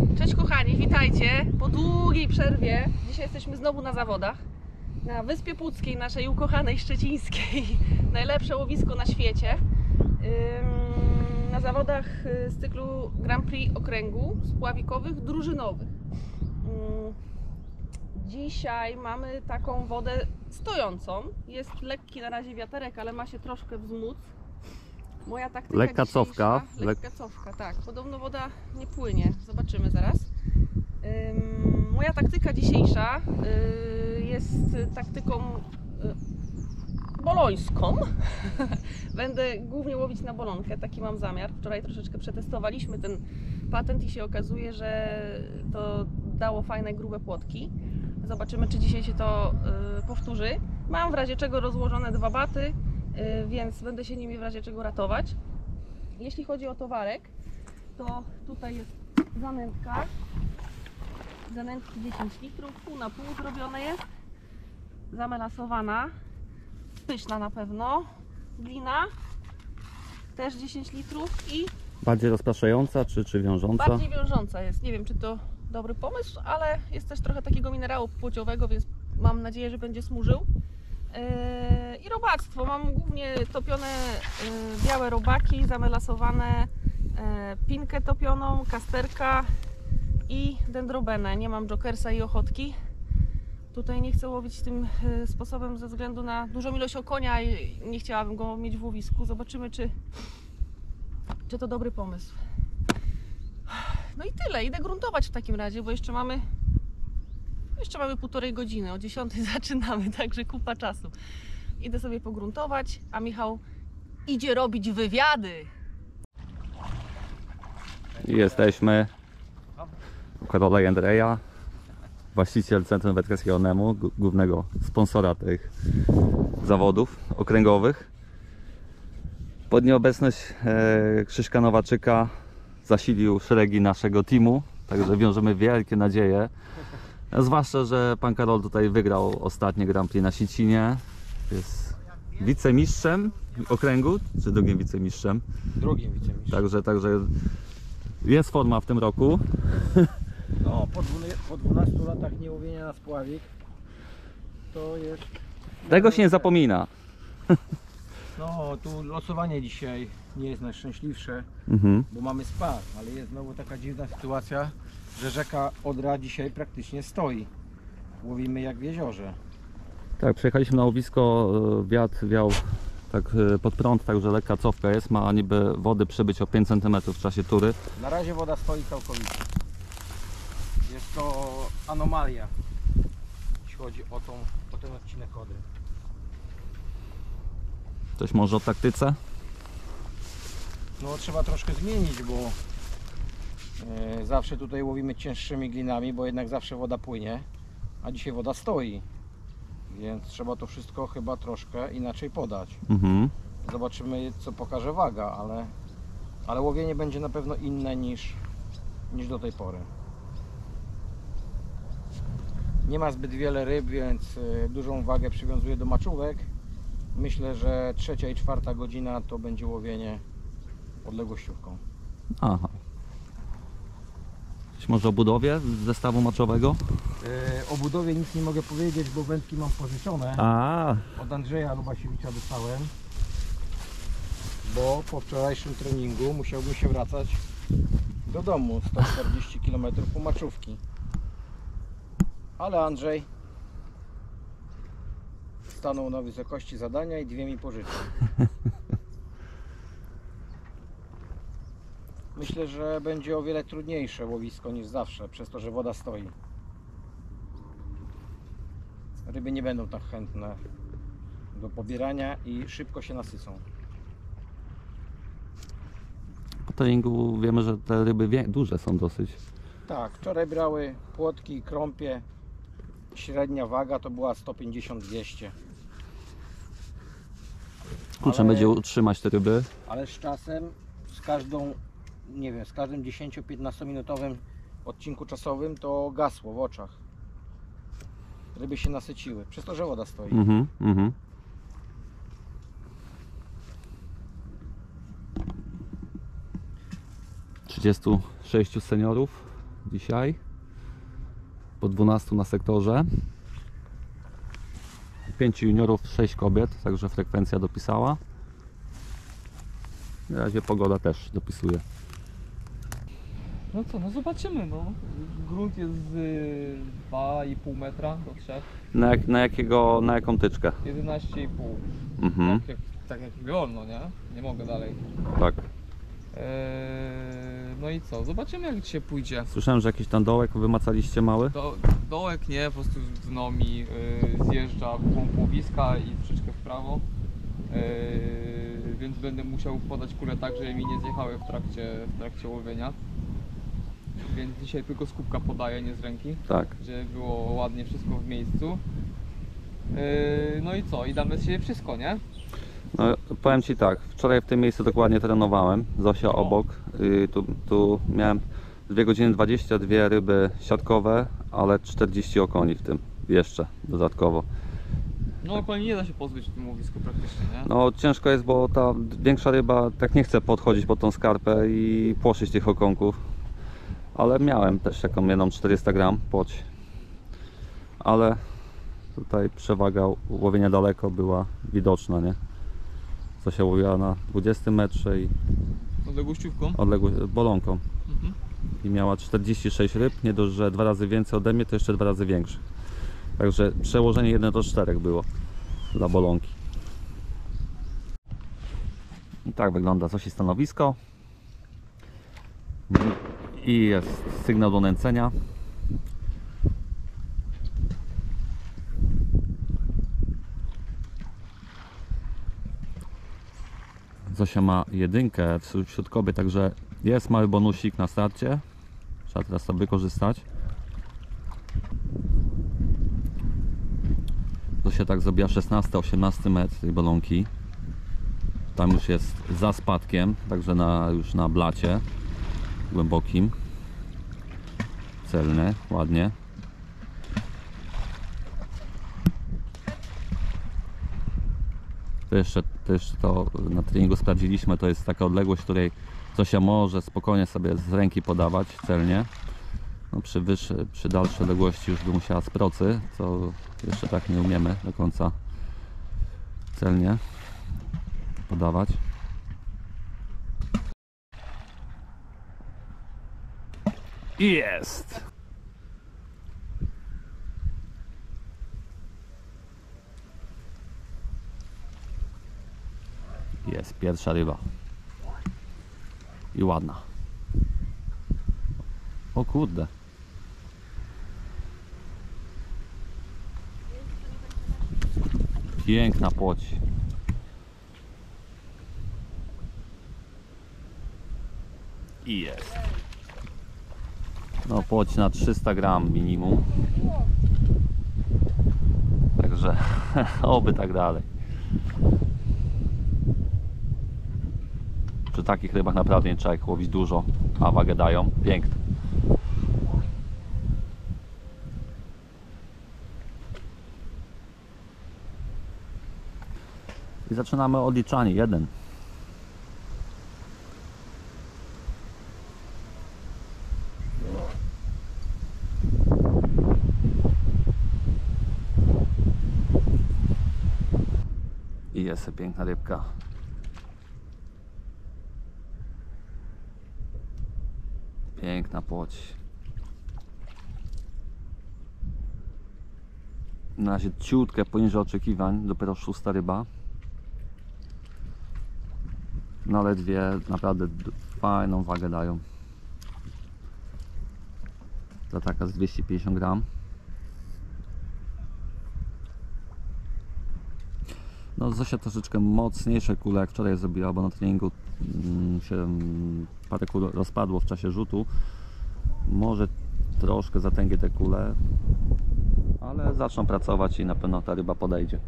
Cześć kochani, witajcie po długiej przerwie. Dzisiaj jesteśmy znowu na zawodach na Wyspie Puckiej, naszej ukochanej szczecińskiej. Najlepsze łowisko na świecie. Na zawodach z cyklu Grand Prix okręgu spławikowych, drużynowych. Dzisiaj mamy taką wodę stojącą. Jest lekki na razie wiaterek, ale ma się troszkę wzmóc. Moja taktyka lekka dzisiejsza, cofka. Lekka cofka, tak. Podobno woda nie płynie. Zobaczymy zaraz. Moja taktyka dzisiejsza jest taktyką bolońską. Będę głównie łowić na bolonkę, taki mam zamiar. Wczoraj troszeczkę przetestowaliśmy ten patent i się okazuje, że to dało fajne, grube płotki. Zobaczymy, czy dzisiaj się to powtórzy. Mam w razie czego rozłożone 2 baty, więc będę się nimi w razie czego ratować. Jeśli chodzi o towarek, to tutaj jest zanętka. Zanętki 10 litrów, pół na pół zrobione jest. Zamelasowana. Pyszna na pewno. Glina. Też 10 litrów i Bardziej rozpraszająca czy wiążąca? bardziej wiążąca jest. Nie wiem, czy to dobry pomysł, ale jest też trochę takiego minerału płciowego, więc mam nadzieję, że będzie smużył. I robactwo. Mam głównie topione białe robaki, zamelasowane, pinkę topioną, kasterka i dendrobenę. Nie mam jokersa i ochotki. Tutaj nie chcę łowić tym sposobem ze względu na dużą ilość okonia i nie chciałabym go mieć w łowisku. Zobaczymy, czy to dobry pomysł. No i tyle. Idę gruntować w takim razie, bo jeszcze mamy półtorej godziny. O 10 zaczynamy, także kupa czasu. Idę sobie pogruntować, a Michał idzie robić wywiady. I jesteśmy u Karola i Andrzeja, właściciel Centrum Wędkarskiego Nemu, głównego sponsora tych zawodów okręgowych. Pod nieobecność Krzyśka Nowaczyka zasilił szeregi naszego teamu, także wiążemy wielkie nadzieje. Zwłaszcza, że pan Karol tutaj wygrał ostatnie Grand Prix na Sicinie. Jest wicemistrzem okręgu, czy drugim wicemistrzem? Drugim wicemistrzem. Także jest forma w tym roku. No, po 12 latach niełowienia na spławik to jest... Tego się nie zapomina. No, tu losowanie dzisiaj nie jest najszczęśliwsze, bo mamy spad, ale jest znowu taka dziwna sytuacja, że rzeka Odra dzisiaj praktycznie stoi. Łowimy jak w jeziorze. Tak, przyjechaliśmy na łowisko, wiatr wiał tak pod prąd, także lekka cofka jest, ma niby wody przybyć o 5 cm w czasie tury. Na razie woda stoi całkowicie. Jest to anomalia, jeśli chodzi o ten odcinek Odry. Coś może o taktyce? No, trzeba troszkę zmienić, bo zawsze tutaj łowimy cięższymi glinami, bo jednak zawsze woda płynie, a dzisiaj woda stoi. Więc trzeba to wszystko chyba troszkę inaczej podać. Zobaczymy, co pokaże waga, ale łowienie będzie na pewno inne niż do tej pory. Nie ma zbyt wiele ryb, więc dużą wagę przywiązuję do maczówek. Myślę, że 3. i 4. godzina to będzie łowienie odległościówką. Aha. Coś może o budowie zestawu maczowego? O budowie nic nie mogę powiedzieć, bo wędki mam pożyczone. Od Andrzeja Lubasiewicza dostałem, bo po wczorajszym treningu musiałbym się wracać do domu 140 km po maczówki. Ale Andrzej stanął na wysokości zadania i 2 mi pożyczył. Myślę, że będzie o wiele trudniejsze łowisko niż zawsze, przez to, że woda stoi. Ryby nie będą tak chętne do pobierania i szybko się nasycą. Po treningu wiemy, że te ryby duże są dosyć. Tak, wczoraj brały płotki i krąpie. Średnia waga to była 150-200. Kurczę, będzie utrzymać te ryby. Ale z czasem, z każdą, nie wiem, z każdym 10-15 minutowym odcinku czasowym to gasło w oczach. Ryby się nasyciły, przez to, że woda stoi. 36 seniorów dzisiaj. Po 12 na sektorze. 5 juniorów, 6 kobiet, także frekwencja dopisała. Na razie pogoda też dopisuje. No co, no zobaczymy, no. Grunt jest z 2,5 metra do 3. Na jaką tyczkę? 11,5. Mhm. Tak jak wolno, nie? Nie mogę dalej. Tak. No i co, zobaczymy jak dzisiaj pójdzie. Słyszałem, że jakiś tam dołek wymacaliście mały? Dołek nie, po prostu dno mi zjeżdża w głąb łowiska i troszeczkę w prawo. Więc będę musiał podać kulę tak, żeby mi nie zjechały w trakcie łowienia. Więc dzisiaj tylko z kubka podaję, nie z ręki. Tak. Żeby było ładnie wszystko w miejscu. No i co? I damy z siebie wszystko, nie? No, powiem Ci tak, wczoraj w tym miejscu dokładnie trenowałem, Zosia obok. Tu miałem 2 godziny 22 ryby siatkowe, ale 40 okoni w tym jeszcze dodatkowo. No okoni nie da się pozbyć w tym łowisku praktycznie, nie? No ciężko jest, bo ta większa ryba tak nie chce podchodzić pod tą skarpę i płoszyć tych okonków. Ale miałem też taką jedną 400 gram płoć. Ale tutaj przewaga łowienia daleko była widoczna, nie? Co się łowiła na 20 metrze i Odległościówką? bolonką. Mhm. I miała 46 ryb, nie dość, że 2 razy więcej ode mnie, to jeszcze 2 razy większy. Także przełożenie 1 do 4 było dla bolonki. I tak wygląda Zosi stanowisko. I jest sygnał do nęcenia. Zosia ma 1 wśród kobiet, także jest mały bonusik na starcie. Trzeba teraz to wykorzystać. Zosia tak zrobiła 16-18 metr tej bolonki. Tam już jest za spadkiem, także już na blacie głębokim. Celne, ładnie. To jeszcze na treningu sprawdziliśmy, to jest taka odległość, której Zosia może spokojnie sobie z ręki podawać celnie. No przy dalszej odległości już by musiała z procy, co jeszcze tak nie umiemy do końca celnie podawać. I jest! Jest pierwsza ryba. I ładna. O kurde. Piękna płoć. I jest. No płoć na 300 gram minimum. Także oby tak dalej. Przy takich rybach naprawdę nie trzeba ich łowić dużo, a wagę dają. Piękne. I zaczynamy odliczanie. 1. I jest piękna rybka. Piękna płoć. Na razie ciutkę poniżej oczekiwań, dopiero 6. ryba. No ale dwie naprawdę fajną wagę dają. To taka z 250 gram. No Zosia troszeczkę mocniejsze kule jak wczoraj zrobiła, bo na treningu się parę kul rozpadło w czasie rzutu. Może troszkę zatęgie te kule, ale zaczną pracować i na pewno ta ryba podejdzie.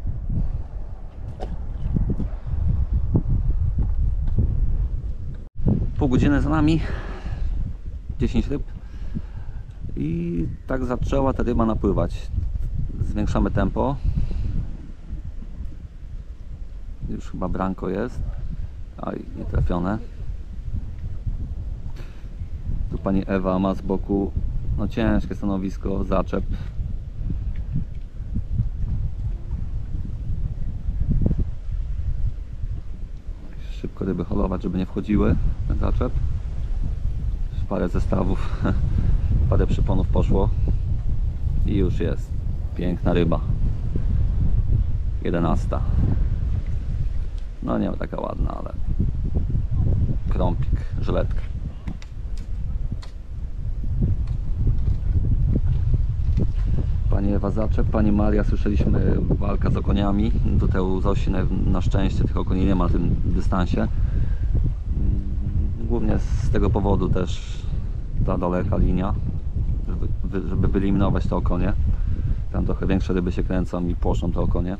Pół godziny za nami, 10 ryb i tak zaczęła ta ryba napływać. Zwiększamy tempo. Już chyba branko jest. Aj, nie trafione. Tu pani Ewa ma z boku No ciężkie stanowisko, zaczep. Szybko ryby holować, żeby nie wchodziły w ten zaczep. Parę zestawów, parę przyponów poszło i już jest piękna ryba. 11. No nie taka ładna, ale krąpik, żyletka. Pani Ewa zaczep, pani Maria, słyszeliśmy, walka z okoniami. Do tej Zosi na szczęście tych okoni nie ma na tym dystansie. Głównie z tego powodu też ta daleka linia, żeby wyeliminować te okonie. Tam trochę większe ryby się kręcą i płoszą te okonie.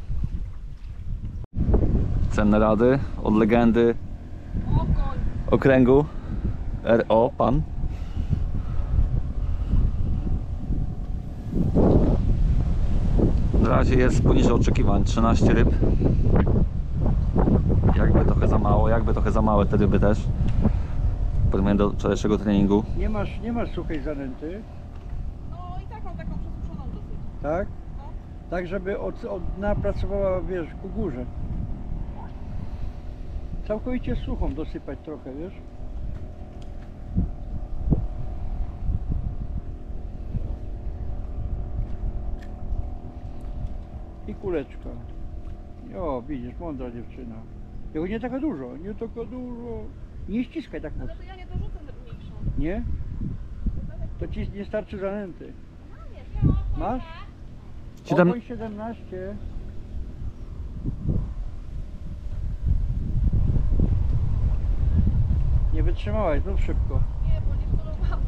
Cenne rady od legendy okręgu RO, pan. Na razie jest poniżej oczekiwań, 13 ryb. Jakby trochę za małe te ryby też. Porównanie do wczorajszego treningu. Nie masz suchej zanęty, No i tak mam taką przesuszoną dosyć. tak? No. Tak, żeby od dna pracowała, wiesz, ku górze. Całkowicie suchą dosypać trochę, wiesz? I kuleczka. O, widzisz, mądra dziewczyna. Tylko nie taka dużo, nie taka dużo. Nie ściskaj tak Ale mocno. to ja nie dorzucę mniejszą. Nie? To ci nie starczy zanęty. Masz? 17. Nie wytrzymałaś, znów szybko. Nie, bo nie wcelowałam.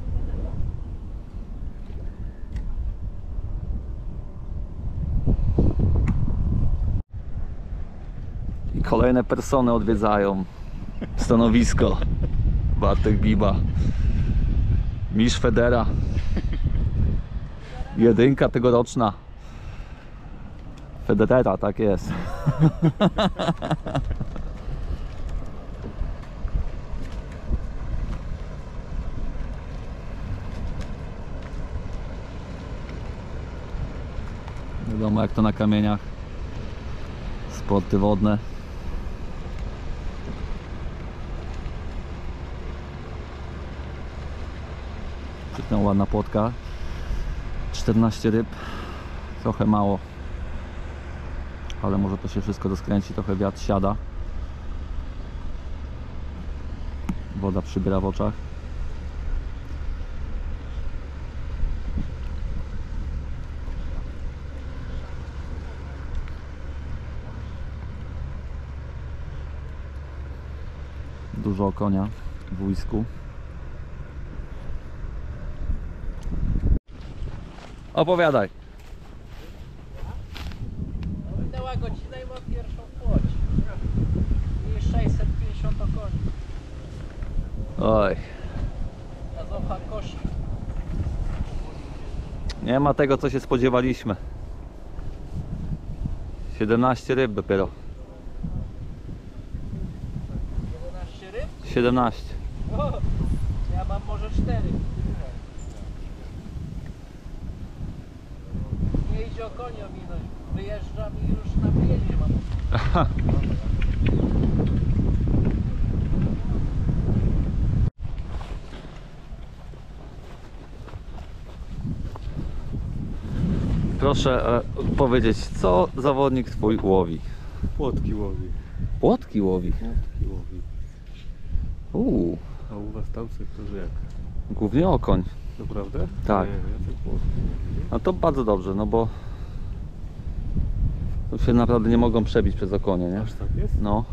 I kolejne persony odwiedzają stanowisko. Bartek Biba, mistrz Federa, jedynka tegoroczna Federera, tak jest. Wiadomo jak to na kamieniach, sporty wodne. Cyknęła ładna płotka, 14 ryb, trochę mało, ale może to się wszystko rozkręci, trochę wiatr siada, woda przybiera w oczach. Dużo konia w ujsku. Opowiadaj. Minęła godzina i ma pierwszą płoć. I 650 koni. Oj, A Zocha kosi. nie ma tego co się spodziewaliśmy. 17 ryb dopiero. 11 ryb? 17. O, ja mam może 4. Nie idzie o konie ominąć. Wyjeżdżam i już na wyjeździe mam. Proszę powiedzieć, co zawodnik twój łowi? Płotki łowi. Płotki łowi. Płotki łowi. A u was tam sektorze jak? Głównie okoń. Naprawdę? Tak. Nie, ja te płotki łowię. No to bardzo dobrze, no bo tu się naprawdę nie mogą przebić przez okonie, nie? Aż tak jest? No.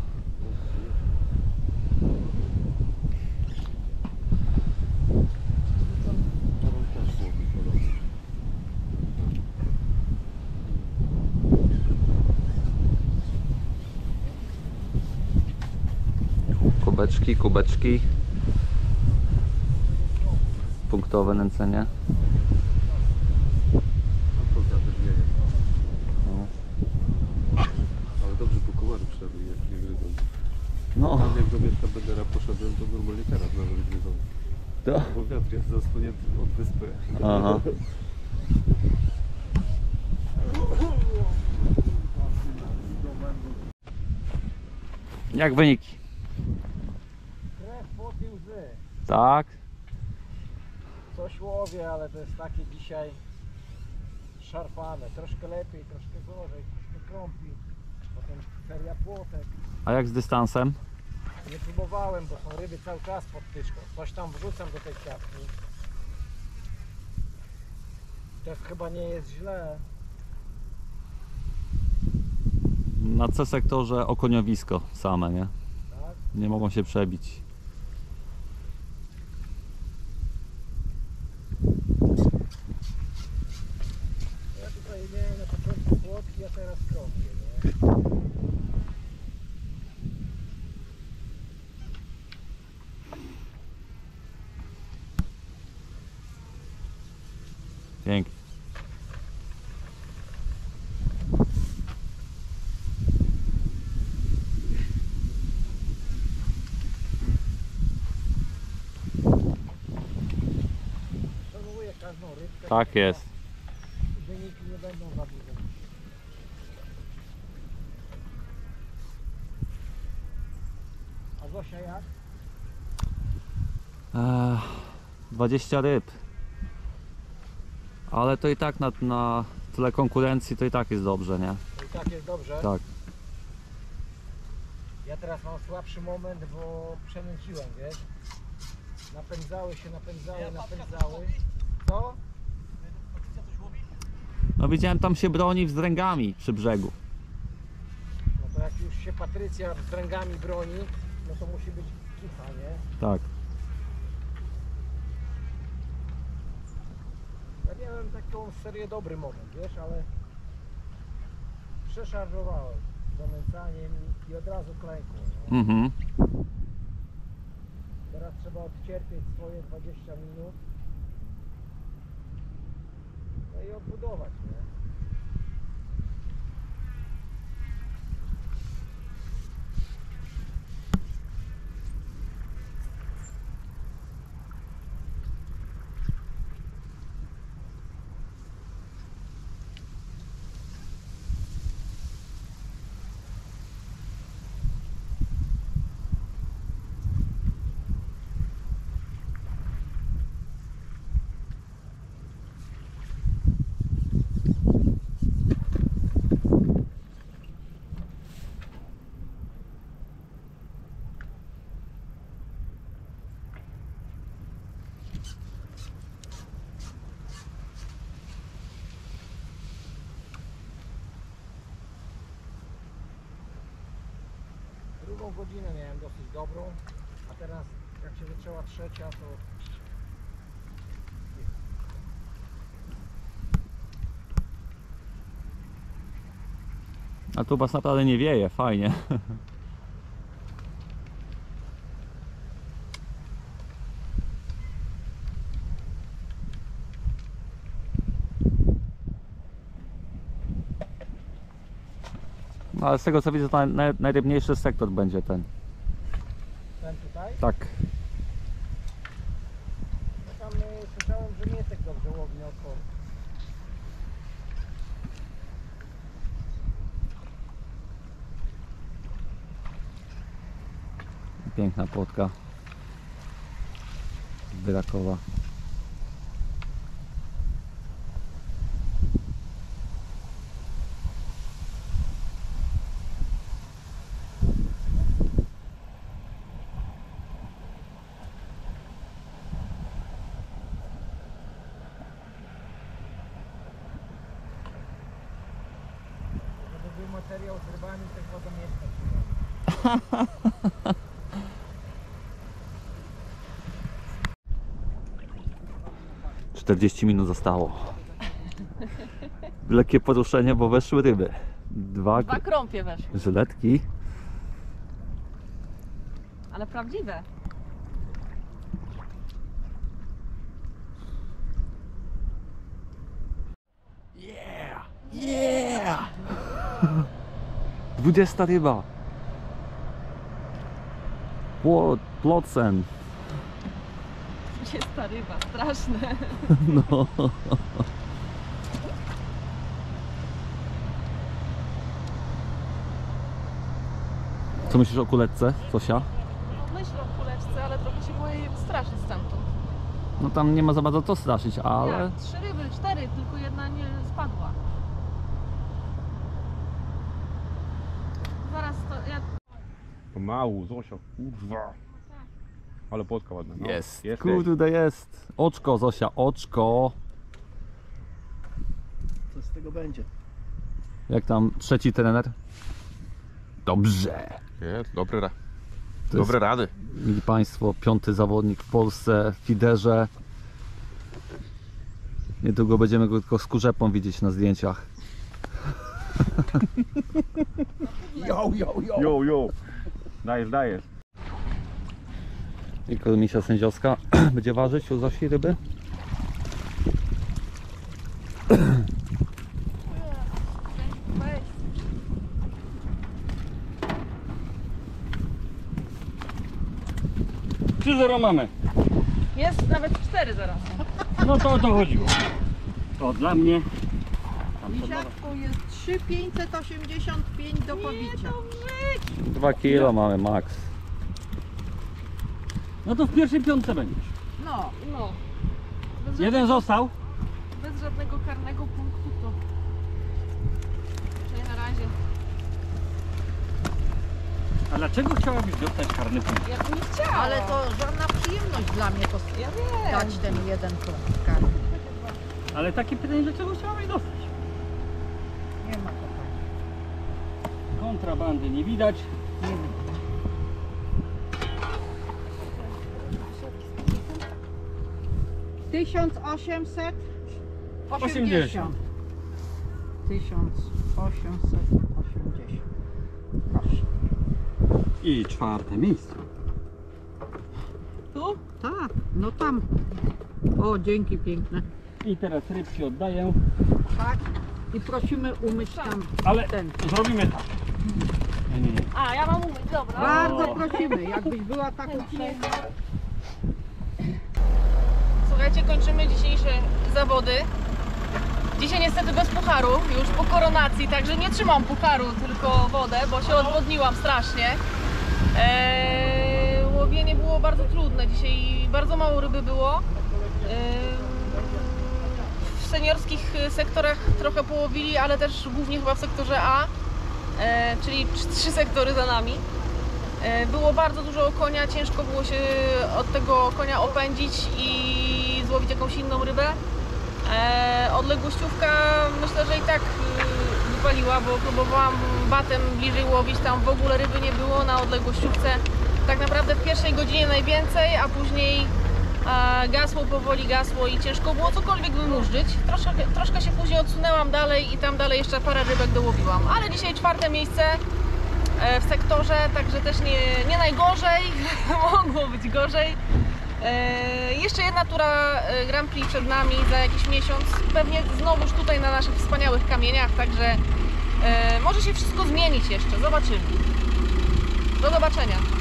Karol też łowi podobnie. Kubeczki, kubeczki. Punktowe nęcenie. A to za drwienie. No. Ale dobrze, bo komary wszedły, jak nie gryzą. No. Tam jak do Mietka Bedera poszedłem, to normalnie teraz nawet gryzą. To. Bo wiatr Piotr jest zasłonięty od wyspy. Aha. Jak wyniki? Krew, pot i łzy. Tak? Coś łowię, ale to jest takie dzisiaj szarpane. Troszkę lepiej, troszkę gorzej, troszkę krąpi. Potem feria płotek. A jak z dystansem? Nie próbowałem, bo są ryby cały czas pod tyczką. Coś tam wrzucam do tej siatki. To chyba nie jest źle. Na C sektorze okoniowisko same, nie? Tak? Nie mogą się przebić. Ja tutaj miałem na początku płotki, a teraz krąpię, nie? Pięknie. Szanuję każdą rybkę. Tak jest. Wyniki nie będą za duże. A Zosia jak? 20 ryb. Ale to i tak na tyle konkurencji to i tak jest dobrze, nie? I tak jest dobrze. Tak. Ja teraz mam słabszy moment, bo przemęciłem, wiesz? Napędzały się, napędzały. Co? No widziałem, tam się broni z dręgami przy brzegu. No to jak już się Patrycja z dręgami broni, no to musi być kicha, nie? Tak. Ja miałem taką serię dobry moment, wiesz, ale przeszarżowałem zamęcaniem i od razu klękło. Nie? Mhm. Teraz trzeba odcierpieć swoje 20 minut. No i odbudować, nie? Drugą godzinę miałem dosyć dobrą, a teraz jak się zaczęła trzecia, to A tu was naprawdę nie wieje, fajnie. No ale z tego co widzę, to najrybniejszy sektor będzie ten. ten tutaj. Tak. No tam słyszałem, że Mietek dobrze łowi na otwory. Piękna płotka. Wyrakowa. Żeby był materiał z rybami, to chyba do mieszka. 40 minut zostało. Lekkie poruszenie, bo weszły ryby. Dwa Dwa krąpie weszły, żyletki. ale prawdziwe. Yeah! 20 ryba. Plocen. 20 ta ryba, straszne. No. Co myślisz o kuleczce, Zosia? No myślę o kuleczce, ale trochę się boję jej straszyć stamtąd. No tam nie ma za bardzo co straszyć, ale... Ja, 3 ryby, 4, tylko jedna nie spadła. Zaraz to, ja... Pomału, Zosia, kurwa. Ale płotka ładna. No. Jest, Jesteś. kurde jest. Oczko, Zosia, oczko. Co z tego będzie? Jak tam trzeci trener? Dobrze. Jest, To jest, rady. mili Państwo, 5. zawodnik w Polsce w fiderze. Niedługo będziemy go tylko z kurzepą widzieć na zdjęciach. Jo. Dajesz. I komisja sędziowska będzie ważyć u Zosi ryby. mamy. Jest nawet 4 zaraz. No to o to chodziło. To dla mnie. Misiaczku jest 3,585 do pobicia. 2 kilo mamy max. No to w pierwszej piątce będziesz. No, No. Bez Jeden został. Bez żadnego karnego punktu to... Czyli na razie. A dlaczego chciałabyś dostać karny punkt? Ja bym nie chciała. ale to żadna przyjemność dla mnie Ja wiem. dać ten jeden punkt karny. Ale takie pytanie, dlaczego chciałabyś dostać? Nie ma to tak. Kontrabandy nie widać. Nie wiem. $1880. 1880. Proszę. I czwarte miejsce. Tu? Tak, no tam. O, dzięki piękne. I teraz rybki oddaję. Tak. I prosimy umyć tam Ale ten. zrobimy tak. Nie. A, ja mam umyć, dobra. Bardzo prosimy, jakbyś była tak uprzejma. Słuchajcie, kończymy dzisiejsze zawody. Dzisiaj niestety bez pucharu, już po koronacji, także nie trzymam pucharu, tylko wodę, bo się odwodniłam strasznie. Łowienie było bardzo trudne, dzisiaj bardzo mało ryby było. W seniorskich sektorach trochę połowili, ale też głównie chyba w sektorze A, czyli 3 sektory za nami. Było bardzo dużo konia, ciężko było się od tego konia opędzić i złowić jakąś inną rybę. Odległościówka myślę, że i tak wypaliła, bo próbowałam batem bliżej łowić, tam w ogóle ryby nie było na odległościówce. Tak naprawdę w pierwszej godzinie najwięcej, a później powoli gasło i ciężko było cokolwiek wymurzyć. Troszkę się później odsunęłam dalej i tam dalej jeszcze parę rybek dołowiłam. Ale dzisiaj 4. miejsce w sektorze, także też nie najgorzej, mogło być gorzej. Jeszcze jedna tura Grand Prix przed nami za jakiś miesiąc, pewnie znowuż tutaj na naszych wspaniałych kamieniach, także może się wszystko zmienić jeszcze, zobaczymy. Do zobaczenia.